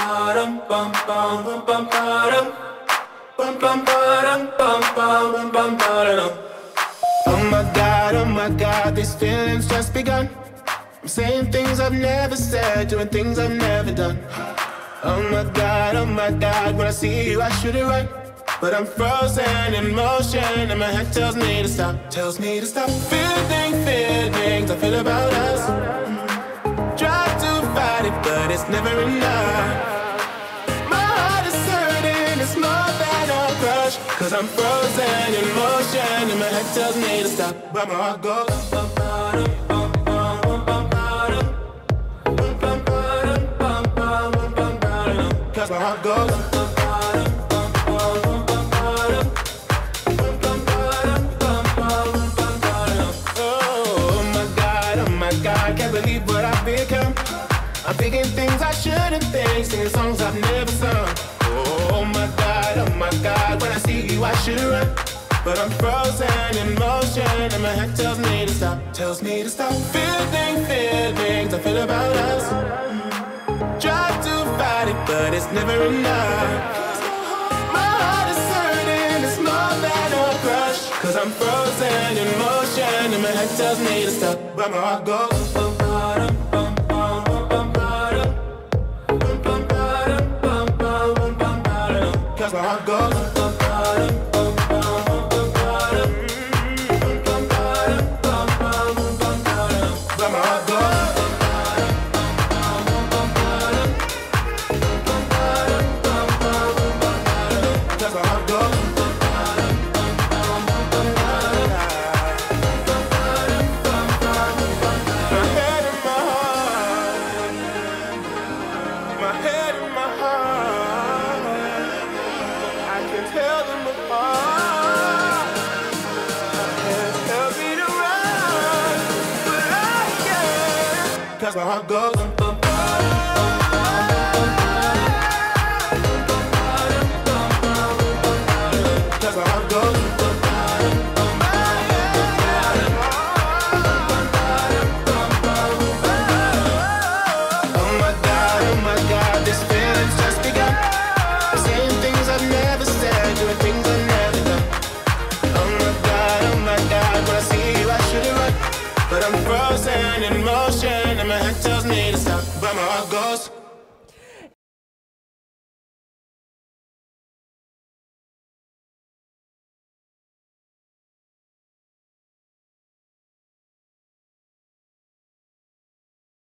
Oh my God, these feelings just begun. I'm saying things I've never said, doing things I've never done. Oh my God, when I see you I should it right, but I'm frozen in motion and my head tells me to stop, feeling feelings I feel about us. Try to fight it, but it's never enough. My heart is hurting, it's more than a crush, 'cause I'm frozen in motion and my head tells me to stop, but my heart goes. 'Cause my heart goes. Oh my God, can't believe what I've become. I'm thinking things I shouldn't think, singing songs I've never sung. Oh my God, when I see you I should run, but I'm frozen in motion and my head tells me to stop, feeling feelings I feel about us. Try to fight it, but it's never enough. My heart is hurting, it's more than a crush, 'cause I'm frozen in motion and my head tells me to stop, but my heart goes. 'Cause my heart goes. But my heart goes. That's my heart goes. That's my heart goes. Oh my God, this feeling's just begun. Saying things I've never said, doing things I've never done. Oh my God, when I see you I should run, but I'm frozen in motion and my head tells me to stop, but my heart goes.